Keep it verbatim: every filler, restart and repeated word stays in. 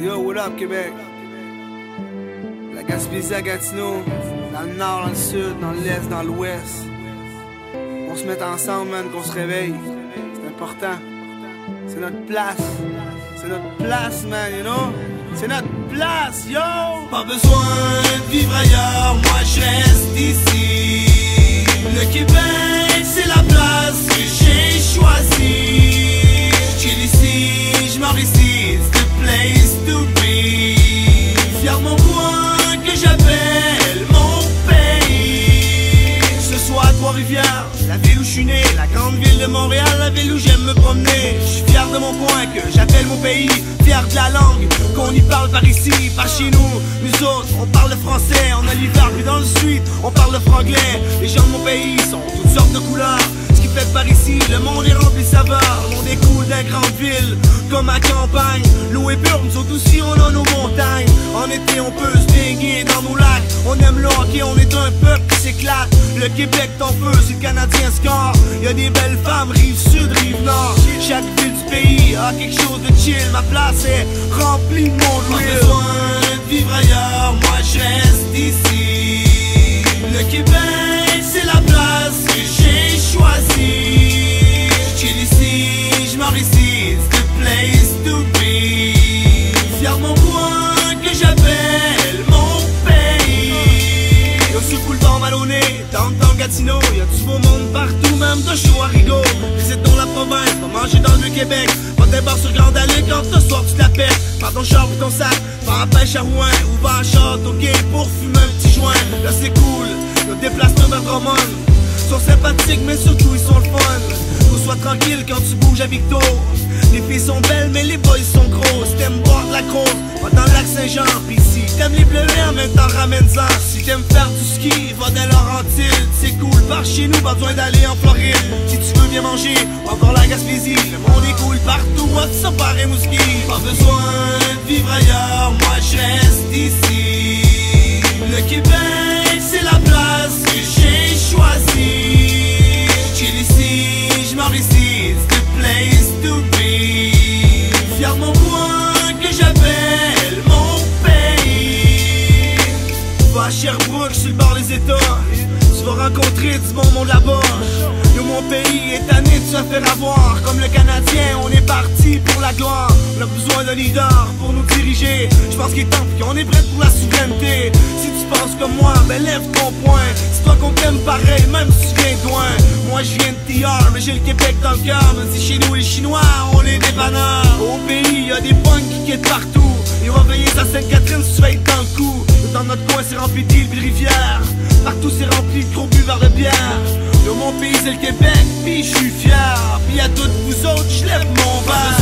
Yo, what up, Québec? La Gaspésie à Gatineau, dans le nord, dans le sud, dans l'est, dans l'ouest. On se met ensemble, man, qu'on se réveille. C'est important. C'est notre place. C'est notre place, man, you know? C'est notre place, yo! Pas besoin de vivre ailleurs, moi je reste ici. Le Québec, c'est la place que j'ai choisie. Chill ici, je m'en ici, it's the place to be. Fier mon coin que j'appelle mon pays. Ce soir à Trois-Rivières, la ville où je suis né, la grande ville de Montréal, la ville où j'aime me promener. Je suis fier de mon coin que j'appelle mon pays. Fier de la langue qu'on y parle par ici, par chez nous. Nous autres, on parle le français, on a l'hiver, puis dans le sud, on parle le franglais. Les gens de mon pays sont toutes sortes de couleurs. Ce qui fait par ici, le monde est rempli de saveurs. Le monde est cool dans les grandes villes, comme à campagne. L'eau est pure, nous autres aussi, on a nos montagnes. En été, on peut se baigner dans nos lacs. On aime le hockey, on est un peuple qui s'éclate. Le Québec t'en feu, si le Canadien score. Y'a des belles femmes, rive sud, rive nord. Chaque ville du pays a quelque chose de chill. Ma place est remplie de monde. Pas besoin de vivre ailleurs, moi je reste ici. Le Québec, c'est la place que j'ai choisie. Chill ici, je m'en ici, it's the place to be. Fier mon coin que j'appelle mon pays. Y'a sur le boulevard Maloney, downtown Gatineau, y'a du beau monde partout, même de chaud à rigo. Visite dans la province, va manger dans le Québec. Va des bars sur Grande Allée quand ce soir tu te la pètes. Prends ton char ou ton sac, va en pêche à Rouen ou va en château gay pour fumer un petit joint. Là c'est cool, nos déplacements vers Drummond sont sympathiques mais surtout ils sont le fun. Faut sois tranquille quand tu bouges à Victo. Les filles sont belles mais les boys sont gros. Si t'aimes boire de la grosse, va dans le lac Saint-Jean. Pis si t'aimes les bleus en même temps ramène-en. Si t'aimes faire du ski, va dans Laurentide. C'est cool, par chez nous, pas besoin d'aller en Floride. Si tu veux bien manger, encore la Gaspésie. Le monde est cool partout, moi ça paraît mouski. Pas besoin de vivre ailleurs, moi je reste ici. Le Québec, c'est la place que j'ai choisie. Chill ici, je m'en ici, it's the place to be. Fier mon coin que j'appelle mon pays. Va à Sherbrooke, sur le bord des États. Tu vas rencontrer du bon monde là-bas. Yo, mon pays est tanné de se faire avoir. Comme le Canadien, on est parti pour la gloire. On a besoin d'un leader pour nous diriger. Je pense qu'il est temps qu'on est prêt pour la souveraineté. Si tu penses comme moi, ben lève ton poing. C'est toi qu'on t'aime pareil, même si tu viens de loin. Moi je viens de T R, mais j'ai le Québec dans le cœur. Même si chez nous les Chinois, on est des banneurs. Au pays, y'a des punks qui quittent partout. Et on va veiller à Sainte-Catherine si tu vas être dans le coup. Dans notre coin c'est rempli d'îles et de rivières. Partout c'est rempli de gros buveurs de bière. Yo, mon pays c'est le Québec, pis je suis fier. Pis à toutes vous autres, je lève mon verre.